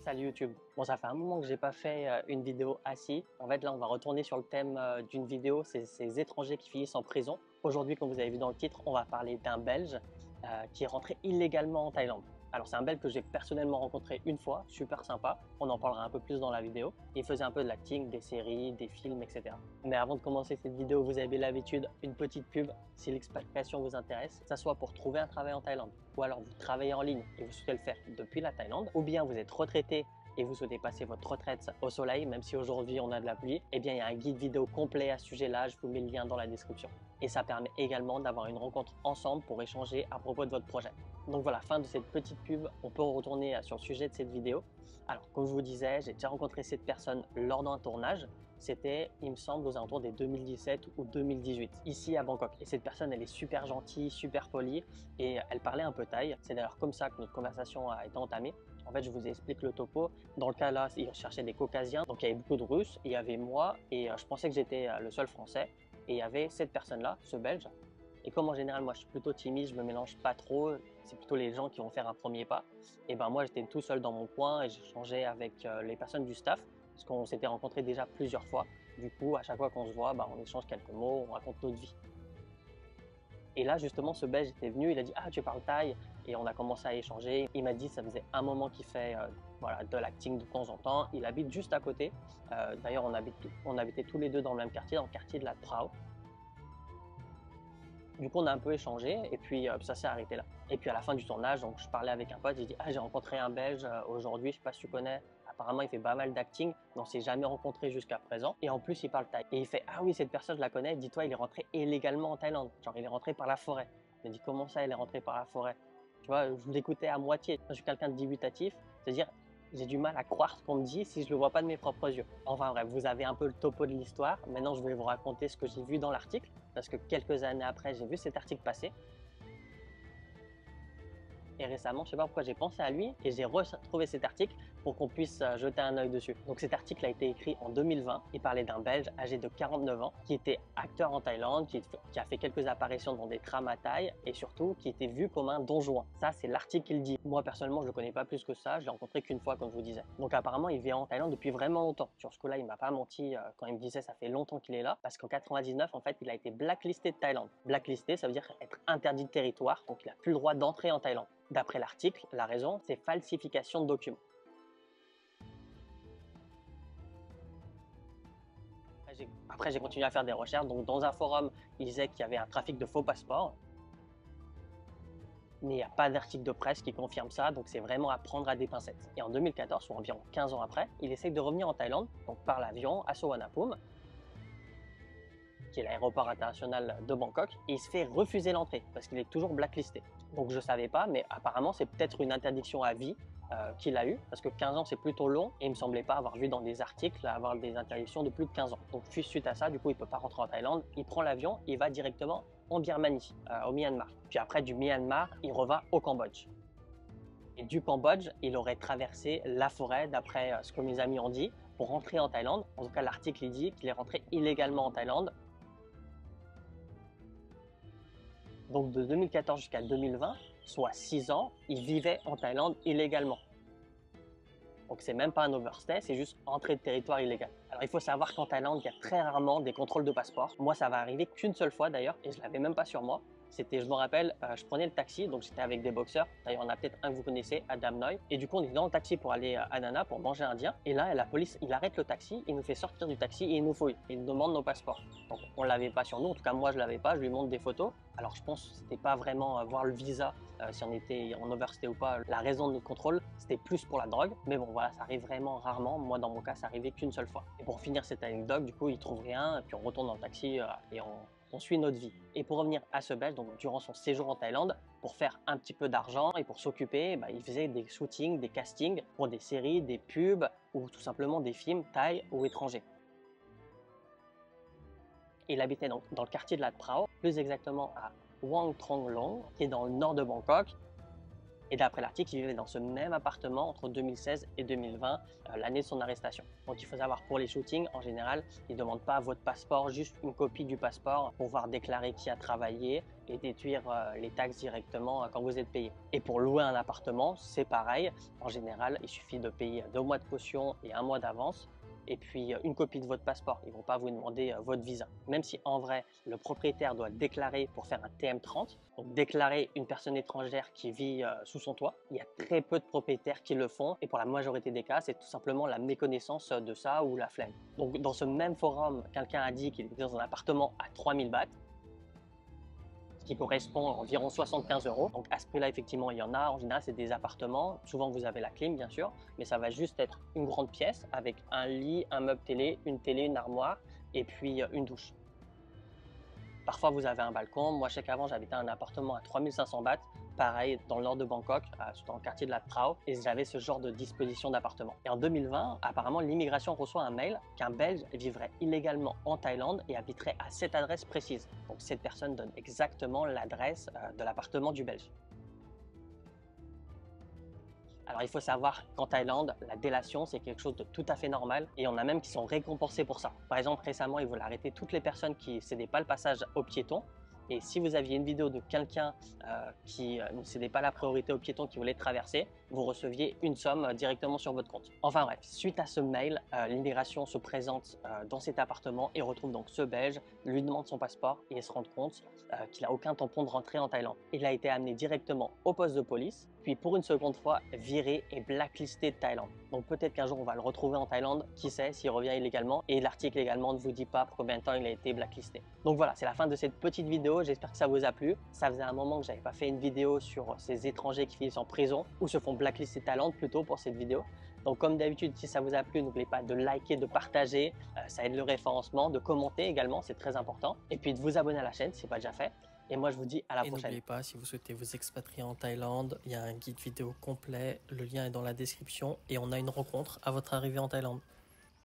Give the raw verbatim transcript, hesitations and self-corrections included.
Salut YouTube. Bon, ça fait un moment que j'ai pas fait euh, une vidéo assis. En fait, là, on va retourner sur le thème euh, d'une vidéo, c'est ces étrangers qui finissent en prison. Aujourd'hui, comme vous avez vu dans le titre, on va parler d'un Belge euh, qui est rentré illégalement en Thaïlande. Alors, c'est un Belge que j'ai personnellement rencontré une fois, super sympa. On en parlera un peu plus dans la vidéo. Il faisait un peu de l'acting, des séries, des films, et cetera. Mais avant de commencer cette vidéo, vous avez l'habitude, une petite pub. Si l'expatriation vous intéresse, que ce soit pour trouver un travail en Thaïlande, ou alors vous travaillez en ligne et vous souhaitez le faire depuis la Thaïlande, ou bien vous êtes retraité et vous souhaitez passer votre retraite au soleil, même si aujourd'hui on a de la pluie, eh bien il y a un guide vidéo complet à ce sujet-là, je vous mets le lien dans la description. Et ça permet également d'avoir une rencontre ensemble pour échanger à propos de votre projet. Donc voilà, fin de cette petite pub, on peut retourner sur le sujet de cette vidéo. Alors comme je vous disais, j'ai déjà rencontré cette personne lors d'un tournage. C'était, il me semble, aux alentours des deux mille dix-sept ou deux mille dix-huit, ici à Bangkok. Et cette personne, elle est super gentille, super polie et elle parlait un peu thaï. C'est d'ailleurs comme ça que notre conversation a été entamée. En fait, je vous explique le topo. Dans le cas là, il recherchait des Caucasiens, donc il y avait beaucoup de Russes. Il y avait moi et euh, je pensais que j'étais euh, le seul Français. Et il y avait cette personne-là, ce Belge. Et comme en général, moi, je suis plutôt timide, je me mélange pas trop. C'est plutôt les gens qui vont faire un premier pas. Et ben moi, j'étais tout seul dans mon coin et j'échangeais avec euh, les personnes du staff parce qu'on s'était rencontrés déjà plusieurs fois. Du coup, à chaque fois qu'on se voit, bah, on échange quelques mots, on raconte notre vie. Et là, justement, ce Belge était venu, il a dit « Ah, tu parles thaï ?» Et on a commencé à échanger. Il m'a dit ça faisait un moment qu'il fait euh, voilà, de l'acting de temps en temps. Il habite juste à côté. Euh, D'ailleurs, on, habite, on habitait tous les deux dans le même quartier, dans le quartier de la Prao. Du coup, on a un peu échangé et puis euh, ça s'est arrêté là. Et puis à la fin du tournage, donc, je parlais avec un pote, j'ai dit « Ah, j'ai rencontré un Belge euh, aujourd'hui, je sais pas si tu connais. Apparemment, il fait pas mal d'acting, mais on s'est jamais rencontré jusqu'à présent. Et en plus, il parle thaï. » Et il fait « Ah oui, cette personne, je la connais. Dis-toi, il est rentré illégalement en Thaïlande. Genre, il est rentré par la forêt. » Il m'a dit « Comment ça, il est rentré par la forêt ?» Tu vois, je l'écoutais à moitié. Je suis quelqu'un de dubitatif, c'est-à-dire j'ai du mal à croire ce qu'on me dit si je ne le vois pas de mes propres yeux. Enfin bref, vous avez un peu le topo de l'histoire. Maintenant, je vais vous raconter ce que j'ai vu dans l'article, parce que quelques années après, j'ai vu cet article passer. Et récemment, je ne sais pas pourquoi j'ai pensé à lui et j'ai retrouvé cet article pour qu'on puisse jeter un œil dessus. Donc cet article a été écrit en deux mille vingt. Il parlait d'un Belge âgé de quarante-neuf ans qui était acteur en Thaïlande, qui, qui a fait quelques apparitions dans des trames à Thaï et surtout qui était vu comme un don Juan. Ça, c'est l'article qu'il dit. Moi, personnellement, je ne le connais pas plus que ça. Je l'ai rencontré qu'une fois, comme je vous disais. Donc apparemment, il vit en Thaïlande depuis vraiment longtemps. Sur ce coup-là, il m'a pas menti quand il me disait ça fait longtemps qu'il est là parce qu'en quatre-vingt-dix-neuf, en fait, il a été blacklisté de Thaïlande. Blacklisté, ça veut dire être interdit de territoire, donc il n'a plus le droit d'entrer en Thaïlande. D'après l'article, la raison, c'est falsification de documents. Après, j'ai continué à faire des recherches. Donc, dans un forum, il disait qu'il y avait un trafic de faux passeports. Mais il n'y a pas d'article de presse qui confirme ça, donc c'est vraiment à prendre à des pincettes. Et en deux mille quatorze, soit environ quinze ans après, il essaye de revenir en Thaïlande, donc par l'avion à Suvarnabhumi, qui est l'aéroport international de Bangkok, et il se fait refuser l'entrée parce qu'il est toujours blacklisté. Donc je ne savais pas, mais apparemment c'est peut-être une interdiction à vie euh, qu'il a eu, parce que quinze ans c'est plutôt long, et il ne me semblait pas avoir vu dans des articles avoir des interdictions de plus de quinze ans. Donc suite à ça, du coup il ne peut pas rentrer en Thaïlande, il prend l'avion, il va directement en Birmanie, euh, au Myanmar. Puis après du Myanmar, il revint au Cambodge. Et du Cambodge, il aurait traversé la forêt, d'après ce que mes amis ont dit, pour rentrer en Thaïlande. En tout cas, l'article dit qu'il est rentré illégalement en Thaïlande. Donc de deux mille quatorze jusqu'à deux mille vingt, soit six ans, il vivait en Thaïlande illégalement. Donc c'est même pas un overstay, c'est juste entrée de territoire illégal. Alors il faut savoir qu'en Thaïlande, il y a très rarement des contrôles de passeport. Moi, ça va arriver qu'une seule fois d'ailleurs, et je l'avais même pas sur moi. C'était, je me rappelle, euh, je prenais le taxi, donc j'étais avec des boxeurs. D'ailleurs, on a peut-être un que vous connaissez, Adam Noy. Et du coup, on est dans le taxi pour aller à Nana pour manger indien. Et là, la police, il arrête le taxi, il nous fait sortir du taxi et il nous fouille. Il nous demande nos passeports. Donc, on l'avait pas sur nous. En tout cas, moi, je l'avais pas. Je lui montre des photos. Alors, je pense que c'était pas vraiment voir le visa, euh, si on était en overstay ou pas. La raison de notre contrôle, c'était plus pour la drogue. Mais bon, voilà, ça arrive vraiment rarement. Moi, dans mon cas, ça arrivait qu'une seule fois. Et pour finir cette anecdote, du coup, il trouve rien. Et puis, on retourne dans le taxi euh, et on on suit notre vie. Et pour revenir à ce Belge, donc durant son séjour en Thaïlande, pour faire un petit peu d'argent et pour s'occuper, bah, il faisait des shootings, des castings pour des séries, des pubs ou tout simplement des films thaï ou étrangers. Il habitait donc dans le quartier de la Prao, plus exactement à Wang Trong Long, qui est dans le nord de Bangkok. Et d'après l'article, il vivait dans ce même appartement entre deux mille seize et deux mille vingt, euh, l'année de son arrestation. Donc il faut savoir, pour les shootings, en général, ils ne demandent pas votre passeport, juste une copie du passeport pour pouvoir déclarer qui a travaillé et déduire euh, les taxes directement euh, quand vous êtes payé. Et pour louer un appartement, c'est pareil. En général, il suffit de payer deux mois de caution et un mois d'avance, et puis euh, une copie de votre passeport. Ils ne vont pas vous demander euh, votre visa. Même si en vrai, le propriétaire doit déclarer pour faire un T M trente, donc déclarer une personne étrangère qui vit euh, sous son toit. Il y a très peu de propriétaires qui le font, et pour la majorité des cas, c'est tout simplement la méconnaissance de ça ou la flemme. Donc dans ce même forum, quelqu'un a dit qu'il était dans un appartement à trois mille bahts, qui correspond à environ soixante-quinze euros. Donc à ce prix-là, effectivement, il y en a. En général, c'est des appartements. Souvent, vous avez la clim, bien sûr, mais ça va juste être une grande pièce avec un lit, un meuble télé, une télé, une armoire et puis une douche. Parfois, vous avez un balcon. Moi, je sais qu'avant, j'habitais un appartement à trois mille cinq cents bahts, pareil, dans le nord de Bangkok, dans le quartier de la Trao, et j'avais ce genre de disposition d'appartement. Et en deux mille vingt, apparemment, l'immigration reçoit un mail qu'un Belge vivrait illégalement en Thaïlande et habiterait à cette adresse précise. Donc, cette personne donne exactement l'adresse de l'appartement du Belge. Alors il faut savoir qu'en Thaïlande, la délation c'est quelque chose de tout à fait normal et on a même qui sont récompensés pour ça. Par exemple, récemment, ils veulent arrêter toutes les personnes qui ne cédaient pas le passage aux piétons. Et si vous aviez une vidéo de quelqu'un euh, qui euh, ne cédait pas la priorité aux piétons qui voulaient traverser, vous receviez une somme euh, directement sur votre compte. Enfin bref, suite à ce mail, euh, l'immigration se présente euh, dans cet appartement et retrouve donc ce Belge, lui demande son passeport et se rend compte euh, qu'il n'a aucun tampon de rentrée en Thaïlande. Il a été amené directement au poste de police, puis pour une seconde fois viré et blacklisté de Thaïlande. Donc peut-être qu'un jour on va le retrouver en Thaïlande, qui sait, s'il revient illégalement, et l'article également ne vous dit pas pour combien de temps il a été blacklisté. Donc voilà, c'est la fin de cette petite vidéo, j'espère que ça vous a plu. Ça faisait un moment que j'avais pas fait une vidéo sur ces étrangers qui finissent en prison, ou se font blacklister de Thaïlande plutôt pour cette vidéo. Donc comme d'habitude, si ça vous a plu, n'oubliez pas de liker, de partager, euh, ça aide le référencement, de commenter également, c'est très important, et puis de vous abonner à la chaîne si ce n'est pas déjà fait. Et moi, je vous dis à la Et prochaine. n'oubliez pas, si vous souhaitez vous expatrier en Thaïlande, il y a un guide vidéo complet, le lien est dans la description et on a une rencontre à votre arrivée en Thaïlande.